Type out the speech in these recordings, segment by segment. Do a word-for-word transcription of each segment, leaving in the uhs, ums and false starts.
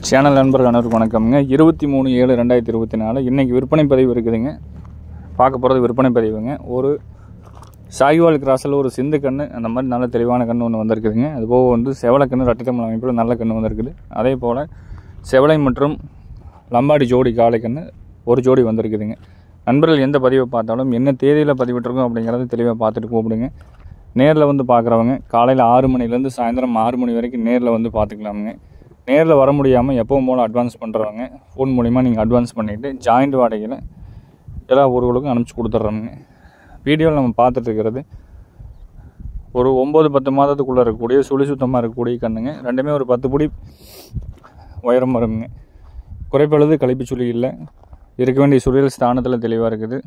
Channel நண்பர்கள் அனைவருக்கும் வணக்கம்ங்க. இருபத்தி மூணு ஏழு ரெண்டாயிரத்தி இருபத்தி நாலு இன்றைக்கி விற்பனை பதிவு இருக்குதுங்க. பார்க்க போகிறது விற்பனை பதிவுங்க. ஒரு சாகிவால் கிராஸில் ஒரு சிந்து கன்று அந்த மாதிரி நல்ல தெளிவான கன்று ஒன்று வந்திருக்குதுங்க. அதுபோக வந்து செவலை கன்று ரட்டத்தமிழ் அமைப்பில் நல்ல கன்று வந்திருக்குது. அதே போல் செவலை மற்றும் லம்பாடி ஜோடி காளை கன்று ஒரு ஜோடி வந்திருக்குதுங்க. நண்பர்கள் எந்த பதிவை பார்த்தாலும் என்ன தேதியில் பதிவிட்டிருக்கோம் அப்படிங்கிறத தெளிவாக பார்த்துட்டு கூப்பிடுங்க. நேரில் வந்து பார்க்குறவங்க காலையில் ஆறு மணிலேருந்து சாயந்தரம் ஆறு மணி வரைக்கும் நேரில் வந்து பார்த்துக்கலாமுங்க. நேரில் வர முடியாமல் எப்பவும் போல் அட்வான்ஸ் பண்ணுறவங்க ஃபோன் மூலிமா நீங்கள் அட்வான்ஸ் பண்ணிவிட்டு ஜாயிண்ட் வாடகையில் எல்லா ஊர்களுக்கும் அனுப்பிச்சி கொடுத்துட்றோங்க. வீடியோவில் நம்ம பார்த்துட்டு இருக்கிறது ஒரு ஒம்பது பத்து மாதத்துக்குள்ளே இருக்கக்கூடிய சுழி சுத்தமாக இருக்கக்கூடிய கண்ணுங்க. ரெண்டுமே ஒரு பத்து பிடி உயரம் வருங்க. குறைப்பழுது கழிப்பு சுழி இல்லை. இருக்க வேண்டிய சுழியல் ஸ்தானத்தில் தெளிவாக இருக்குது.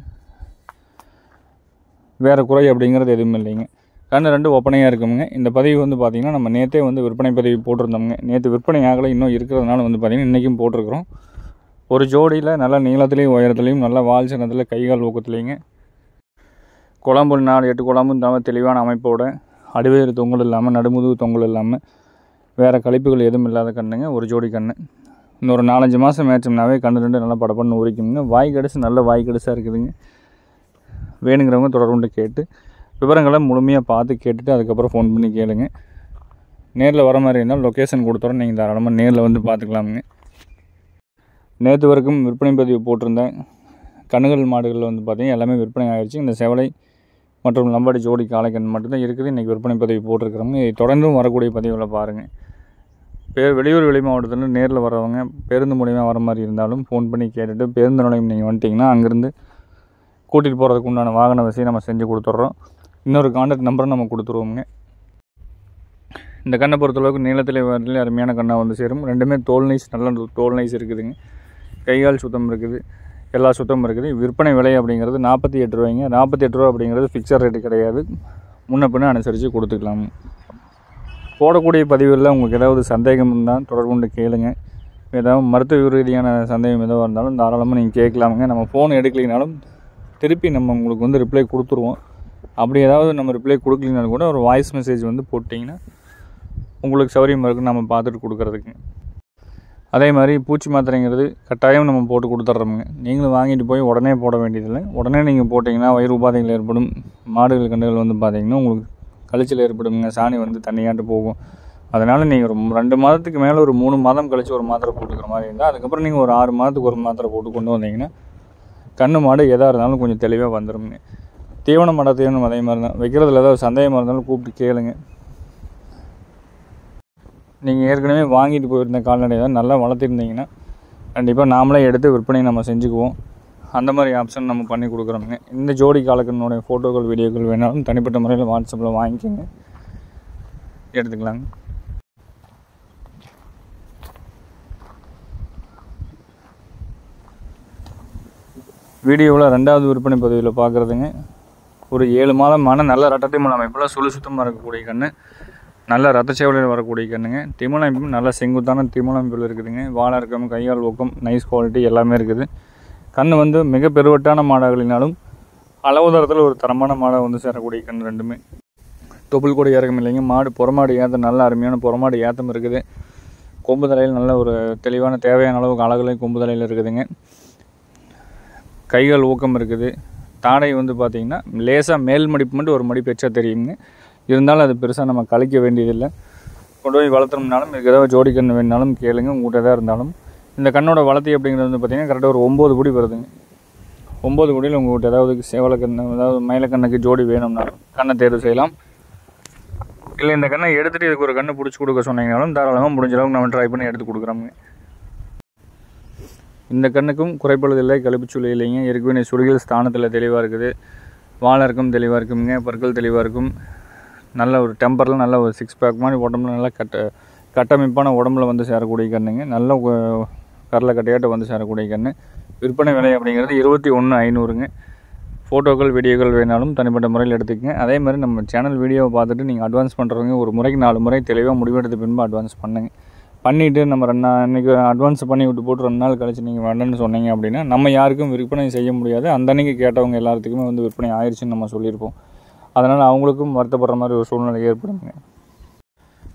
வேறு குறை அப்படிங்கிறது எதுவும் இல்லைங்க. கண்ணு ரெண்டு ஒப்பனையாக இருக்குங்க. இந்த பதிவு வந்து பார்த்திங்கன்னா நம்ம நேற்றே வந்து விற்பனை பதிவு போட்டிருந்தோம்ங்க. நேற்று விற்பனை ஆகலை, இன்னும் இருக்கிறதுனால வந்து பார்த்திங்கன்னா இன்றைக்கும் போட்டிருக்கிறோம். ஒரு ஜோடியில் நல்லா நீளத்துலேயும் உயரத்துலேயும் நல்லா வால் சின்னத்தில் கைகால் ஊக்கத்துலேயுங்க குழம்பு நாலு எட்டு குழம்பும் தவிர தெளிவான அமைப்போட அடிவேறு தொங்கல் இல்லாமல் நடுமுதுகு தொங்கல் இல்லாமல் வேறு கழிப்புகள் எதுவும் இல்லாத கண்ணுங்க. ஒரு ஜோடி கண்ணு இன்னொரு நாலஞ்சு மாதம் மேய்ச்சோம்னாவே கண்ணு ரெண்டு நல்லா படப்படன்னு உரிக்குங்க. வாய் கடிசு நல்ல வாய் கடிசாக இருக்குதுங்க. வேணுங்கிறவங்க தொடர்புண்டு கேட்டு விவரங்களை முழுமையாக பார்த்து கேட்டுட்டு அதுக்கப்புறம் ஃபோன் பண்ணி கேளுங்க. நேரில் வர மாதிரி இருந்தால் லொக்கேஷன் கொடுத்துறோம், நீங்கள் தாராளமாக நேரில் வந்து பார்த்துக்கலாமுங்க. நேற்று வரைக்கும் விற்பனை பதிவு போட்டிருந்தேன் கண்ணுகள் மாடுகளில் வந்து பார்த்திங்கன்னா எல்லாமே விற்பனை ஆகிடுச்சு. இந்த செவலை மற்றும் லம்பாடி ஜோடி காளைக்கண் மட்டும்தான் இருக்குது. இன்றைக்கி விற்பனை பதிவு போட்டிருக்கிறோங்க. தொடர்ந்தும் வரக்கூடிய பதிவில் பாருங்கள். பே வெளியூர் வெளி மாவட்டத்தில் நேரில் வரவங்க பேருந்து மூலிமா வர மாதிரி இருந்தாலும் ஃபோன் பண்ணி கேட்டுட்டு பேருந்து நிலையம் நீங்கள் வந்துட்டிங்கன்னா அங்கேருந்து கூட்டிகிட்டு போகிறதுக்கு உண்டான வாகன வசதி நம்ம செஞ்சு கொடுத்துட்றோம். இன்னொரு கான்டாக்ட் நம்பரும் நம்ம கொடுத்துருவோங்க. இந்த கண்ணை பொறுத்தளவுக்கு நீளத்திலே வரலே அருமையான கண்ணாக வந்து சேரும். ரெண்டுமே தோல் நைஸ், நல்ல தோல் நைஸ் இருக்குதுங்க. கைகால் சுத்தம் இருக்குது, எல்லா சுத்தமும் இருக்குது. விற்பனை விலை அப்படிங்கிறது நாற்பத்தி எட்டு ரூபாய்ங்க. நாற்பத்தி எட்டு ரூபா அப்படிங்கிறது ஃபிக்ஸட் ரேட்டு கிடையாது. முன்ன பின்ன அனுசரித்து கொடுத்துக்கலாம். போடக்கூடிய பதிவுகளில் உங்களுக்கு ஏதாவது சந்தேகம் இருந்தால் தொடர்பு கொண்டு கேளுங்க. ஏதாவது மருத்துவ ரீதியான சந்தேகம் எதுவாக இருந்தாலும் தாராளமாக நீங்கள் கேட்கலாமுங்க. நம்ம ஃபோன் எடுக்கலைனாலும் திருப்பி நம்ம உங்களுக்கு வந்து ரிப்ளை கொடுத்துருவோம். அப்படி ஏதாவது நம்ம ரிப்ளை கொடுக்கலினாலும் கூட ஒரு வாய்ஸ் மெசேஜ் வந்து போட்டிங்கன்னா உங்களுக்கு சௌகரியமாக இருக்குன்னு நம்ம பார்த்துட்டு கொடுக்குறதுக்கு. அதே மாதிரி பூச்சி மாத்திரைங்கிறது கட்டாயம் நம்ம போட்டு கொடுத்துட்றோமுங்க. நீங்களும் வாங்கிட்டு போய் உடனே போட வேண்டியதில்லை. உடனே நீங்கள் போட்டிங்கன்னா வயிறு உபாதைகள் ஏற்படும். மாடுகள் கண்டுகள் வந்து பார்த்திங்கன்னா உங்களுக்கு கழிச்சல் ஏற்படுங்க. சாணி வந்து தண்ணியாட்டு போகும். அதனால் நீங்கள் ஒரு ரெண்டு மாதத்துக்கு மேலே ஒரு மூணு மாதம் கழித்து ஒரு மாத்திரை போட்டுக்கிற மாதிரி இருந்தால் அதுக்கப்புறம் நீங்கள் ஒரு ஆறு மாதத்துக்கு ஒரு மாத்திரை போட்டு கொண்டு வந்தீங்கன்னா கன்று மாடு எதாக இருந்தாலும் கொஞ்சம் தெளிவாக வந்துடுங்க. தீவன மாட தீவனம் அதே மாதிரி தான். வைக்கிறதுல ஏதாவது சந்தேகமாக இருந்தாலும் கூப்பிட்டு கேளுங்க. நீங்கள் ஏற்கனவே வாங்கிட்டு போயிருந்த கால்நடை தான் நல்லா வளர்த்திருந்தீங்கன்னா கண்டிப்பாக நாமளே எடுத்து விற்பனை நம்ம செஞ்சுக்குவோம். அந்த மாதிரி ஆப்ஷன் நம்ம பண்ணி கொடுக்குறோங்க. இந்த ஜோடி காலக்கனுடைய ஃபோட்டோக்கள் வீடியோக்கள் வேணாலும் தனிப்பட்ட முறையில் வாட்ஸ்அப்பில் வாங்கிக்கோங்க, எடுத்துக்கலாங்க. வீடியோவில் ரெண்டாவது விற்பனை பதிவில் பார்க்குறதுங்க ஒரு ஏழு மாதமான நல்ல ரத்த திமிழ் அமைப்பில் சுழி சுத்தமாக இருக்கக்கூடிய கன்று, நல்ல ரத்த சேவலையில் வரக்கூடிய கண்ணுங்க. திமிழ் அமைப்பும் நல்ல செங்குத்தான திமிழ் அமைப்பில் இருக்குதுங்க. வாழை இருக்கம், கையால் ஊக்கம், நைஸ் குவாலிட்டி எல்லாமே இருக்குது. கன்று வந்து மிக பெருவட்டான மாடுகளினாலும் அளவு தரத்தில் ஒரு தரமான மாடை வந்து சேரக்கூடிய கன்று. ரெண்டுமே தொப்புள் கூட இறக்கம் இல்லைங்க. மாடு புறமாடு ஏற்றம் நல்ல அருமையான புறமாடு ஏற்றம் இருக்குது. கொம்பு தலையில் நல்ல ஒரு தெளிவான தேவையான அளவுக்கு அழகுலையும் கொம்பு தலையில் இருக்குதுங்க. கைகள் ஊக்கம் இருக்குது. தாடை வந்து பார்த்திங்கன்னா லேசாக மேல் மடிப்பு மட்டும் ஒரு மடிப்பு எச்சா தெரியுங்க. இருந்தாலும் அது பெருசாக நம்ம கழிக்க வேண்டியதில்லை. கொண்டு போய் வளர்த்தோம்னாலும் இதுக்கு ஏதாவது ஜோடி கன்று வேணுனாலும் கேளுங்க. உங்கள்கிட்ட எதாவது இருந்தாலும் இந்த கண்ணோட வளர்த்தி அப்படிங்கிறது வந்து பார்த்திங்கன்னா கரெக்டாக ஒரு ஒம்பது குடி வருதுங்க. ஒம்பது குடியில் உங்கள்கிட்ட ஏதாவது சேவலை கன்று ஏதாவது மயிலக்கண்ணுக்கு ஜோடி வேணும்னாலும் கண்ணை தேர்வு செய்யலாம். இல்லை இந்த கண்ணை எடுத்துகிட்டு இதுக்கு ஒரு கண்ணு பிடிச்சி கொடுக்க சொன்னீங்கனாலும் தாராளமாக முடிஞ்ச அளவுக்கு நம்ம ட்ரை பண்ணி எடுத்து கொடுக்குறோங்க. இந்த கண்ணுக்கும் குறைப்பழுது இல்லை, கழிப்புச்சுழி இல்லைங்க. இருக்க வேண்டிய சுழிகள் ஸ்தானத்தில் தெளிவாக இருக்குது. வாழை இருக்கும் தெளிவாக இருக்குங்க. பற்கள் தெளிவாக இருக்கும். நல்ல ஒரு டெம்பரில் நல்ல ஒரு சிக்ஸ் பேக் மாதிரி உடம்புல நல்லா கட்ட கட்டமைப்பான உடம்புல வந்து சேரக்கூடிய கண்ணுங்க. நல்ல கரலை கட்டையாட்ட வந்து சேரக்கூடிய கன்று. விற்பனை விலை அப்படிங்கிறது இருபத்தி ஒன்று ஐநூறுங்க. ஃபோட்டோக்கள் வீடியோக்கள் வேணாலும் தனிப்பட்ட முறையில் எடுத்துக்கங்க. அதே மாதிரி நம்ம சேனல் வீடியோவை பார்த்துட்டு நீங்கள் அட்வான்ஸ் பண்ணுறவங்க ஒரு முறைக்கு நாலு முறை தெளிவாக முடிவெடுத்த பின்பு அட்வான்ஸ் பண்ணுங்கள். பண்ணிவிட்டு நம்ம ரெண்டு நாள் இன்றைக்கி அட்வான்ஸ் பண்ணி விட்டு போட்டு ரெண்டு நாள் கழிச்சு நீங்கள் வேணுன்னு சொன்னீங்க அப்படின்னா நம்ம யாருக்கும் விற்பனை செய்ய முடியாது. அந்த அன்றைக்கி கேட்டவங்க எல்லாத்துக்குமே வந்து விற்பனை ஆயிடுச்சுன்னு நம்ம சொல்லியிருப்போம். அதனால் அவங்களுக்கும் வருத்தப்படுற மாதிரி ஒரு சூழ்நிலை ஏற்படுங்க.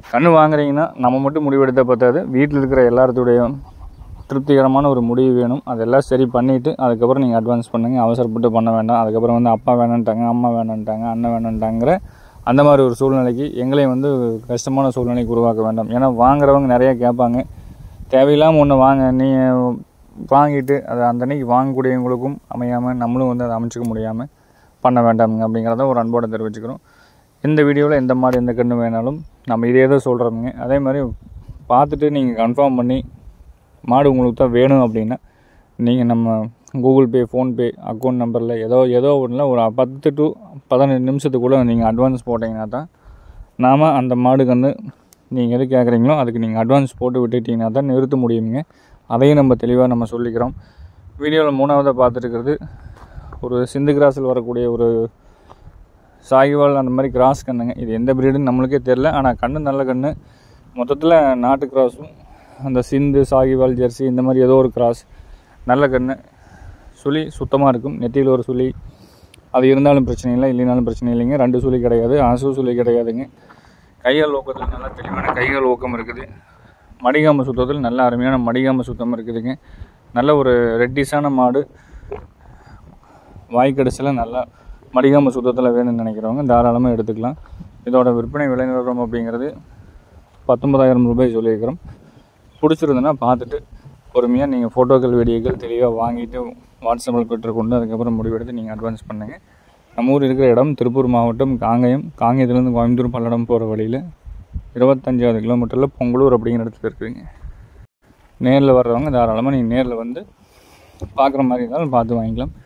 கன்று வாங்குறீங்கன்னா நம்ம மட்டும் முடிவெடுத்த பார்த்தாது, வீட்டில் இருக்கிற எல்லாத்துடைய திருப்திகரமான ஒரு முடிவு வேணும். அதெல்லாம் சரி பண்ணிவிட்டு அதுக்கப்புறம் நீங்கள் அட்வான்ஸ் பண்ணுங்கள். அவசரப்பட்டு பண்ண வேண்டாம். அதுக்கப்புறம் வந்து அப்பா வேணான்ட்டாங்க, அம்மா வேணான்ட்டாங்க, அண்ணன் வேணான்ட்டாங்கிற அந்த மாதிரி ஒரு சூழ்நிலைக்கு எங்களையும் வந்து கஷ்டமான சூழ்நிலைக்கு உருவாக்க வேண்டாம். ஏன்னா வாங்குறவங்க நிறையா கேட்பாங்க. தேவையில்லாமல் ஒன்று வாங்க, நீ வாங்கிட்டு அதை அந்த அன்னைக்கு வாங்கக்கூடியவங்களுக்கும் அமையாமல் நம்மளும் வந்து அதை அமைச்சிக்க முடியாமல் பண்ண வேண்டாமுங்க அப்படிங்கிறத ஒரு அன்போடு தெரிவிச்சுக்கிறோம். இந்த வீடியோவில் எந்த மாடு எந்த கன்று வேணாலும் நம்ம இதே தான் சொல்கிறோமுங்க. அதே மாதிரி பார்த்துட்டு நீங்கள் கன்ஃபார்ம் பண்ணி மாடு உங்களுக்கு தான் வேணும் அப்படின்னா நீங்கள் நம்ம கூகுள் பே, ஃபோன்பே அக்கௌண்ட் நம்பரில் ஏதோ ஏதோ ஒன்றில் ஒரு பத்து டு பதினஞ்சு நிமிஷத்துக்குள்ளே நீங்கள் அட்வான்ஸ் போட்டிங்கன்னா தான் நாம் அந்த மாடு கன்று நீங்கள் எது கேட்குறீங்களோ அதுக்கு நீங்கள் அட்வான்ஸ் போட்டு விட்டுட்டிங்கன்னா தான் நிறுத்த முடியுங்க. அதையும் நம்ம தெளிவாக நம்ம சொல்லிக்கிறோம். வீடியோவில் மூணாவதாக பார்த்துருக்கிறது ஒரு சிந்து கிராஸில் வரக்கூடிய ஒரு சாகிவால் அந்த மாதிரி கிராஸ் கண்ணுங்க. இது எந்த ப்ரீடுன்னு நம்மளுக்கே தெரில. ஆனால் கன்று நல்ல கன்று. மொத்தத்தில் நாட்டு கிராஸும் அந்த சிந்து, சாகிவால், ஜெர்சி இந்த மாதிரி ஏதோ ஒரு கிராஸ் நல்ல கன்று. சுழி சுத்தமாக இருக்கும். நெத்தியில் ஒரு சுழி அது இருந்தாலும் பிரச்சனை இல்லை, இல்லைனாலும் பிரச்சனை இல்லைங்க. ரெண்டு சுழி கிடையாது, அசு சுழி கிடையாதுங்க. கைகால் ஊக்கத்தில் நல்லா தெளிவான கைகால் ஊக்கம் இருக்குது. மடிகாம சுத்தத்தில் நல்ல அருமையான மடிகாம சுத்தம் இருக்குதுங்க. நல்ல ஒரு ரெட்டிஸான மாடு. வாய்க்கடிசில் நல்லா மடிகாம சுத்தத்தில் வேணும்னு நினைக்கிறவங்க தாராளமாக எடுத்துக்கலாம். இதோட விற்பனை விலை நிலவரம் அப்படிங்கிறது பத்தொன்பதாயிரம் ரூபாய் சொல்லியிருக்கிறோம். பிடிச்சிருந்ததுன்னா பார்த்துட்டு பொறுமையாக நீங்கள் ஃபோட்டோக்கள், வீடியோக்கள் தெளிவாக வாங்கிட்டு வாட்ஸ்அப்பில் பெற்றுக்கொண்டு அதுக்கப்புறம் முடிவெடுத்து நீங்கள் அட்வான்ஸ் பண்ணுங்கள். நம்ம ஊர் இருக்கிற இடம் திருப்பூர் மாவட்டம் காங்கயம். காங்கயத்துலேருந்து கோயம்புத்தூர் பல்லடம் போகிற வழியில் இருபத்தஞ்சாவது கிலோமீட்டரில் பொங்கலூர் அப்படிங்கிற இடத்துல இருக்குதுங்க. நேரில் வர்றவங்க தாராளமாக நீங்கள் நேரில் வந்து பார்க்குற மாதிரி இருந்தாலும் பார்த்து வாங்கிக்கலாம்.